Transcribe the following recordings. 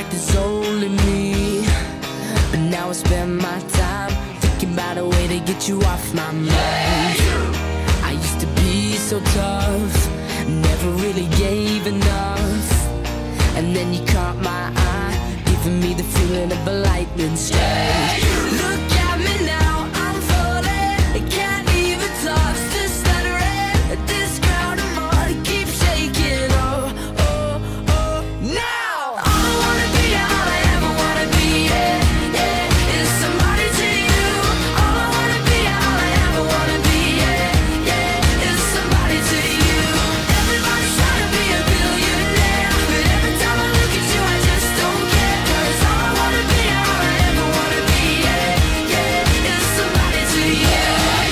there's only me. But now I spend my time thinking about a way to get you off my mind. I used to be so tough, never really gave enough. And then you caught my eye, giving me the feeling of a lightning strike. Look at me now, I'm falling, can't even talk, still stuttering. This ground I'm on keeps shaking. Oh, oh, oh, now all I wanna be, all I ever wanna be, yeah, yeah, is somebody to you. All I wanna be, all I ever wanna be, yeah, yeah, is somebody to you. Everybody's trying to be a billionaire, but every time I look at you I just don't care. 'Cause all I wanna be, all I ever wanna be, yeah, yeah, is somebody to you.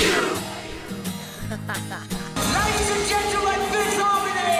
Ladies and gentlemen, Fifth Harmony.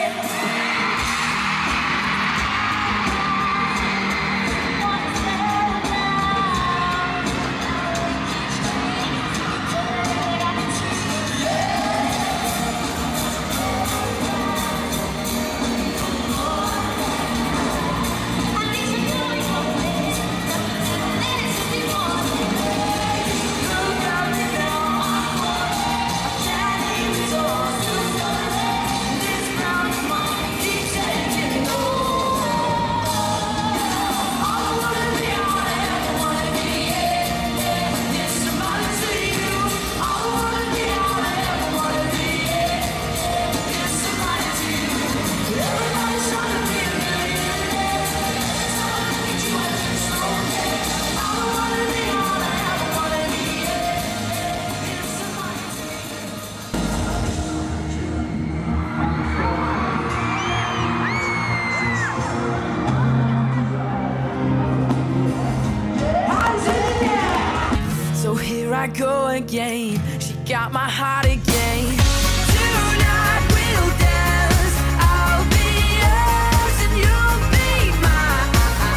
So here I go again, she got my heart again. Tonight we'll dance, I'll be yours and you'll be mine.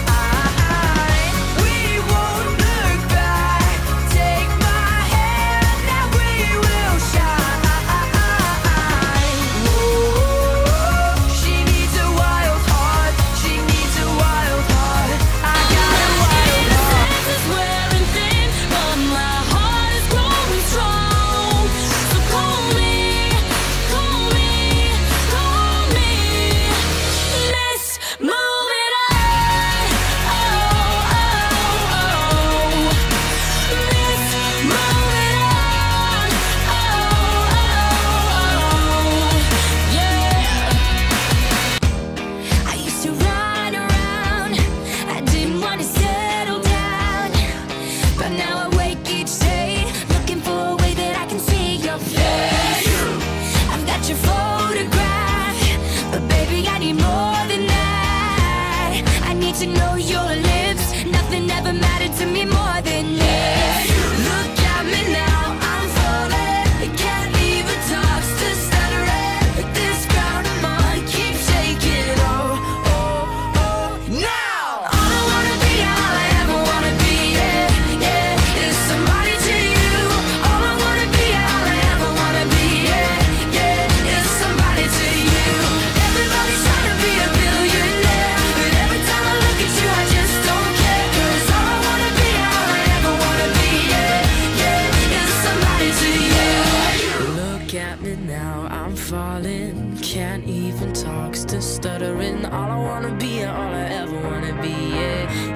We won't look back, take my hand and we will shine. Whoa, she needs a wild heart, she needs a wild heart. I got a wild heart. This is wearing thin, but my heart is growing strong. So call me, call me, call me. Let's move it on. Oh, oh, oh. Let's move it on. Oh, oh, oh. Yeah. I used to run around, I didn't want to settle down. But now I wake each day, looking for a way that I can see your face. I've got your photograph, but baby I need more than that. I need to know your lips, nothing ever mattered to me more than this. Look at me now, I'm falling, can't even talk, still stuttering. This ground I'm on keeps shaking. Oh, oh, oh, now all I wanna be, all I ever wanna be, yeah, yeah, is somebody to you. All I wanna be, all I ever wanna be, yeah, yeah, is somebody to you. Everybody's trying to be a billionaire, but every time I look at you I just don't care. 'Cause all I wanna be, all I ever wanna be, yeah, yeah, is somebody to you. Look at me now, I'm falling, can't even talk, still stuttering. All I wanna be, all I ever wanna be, yeah,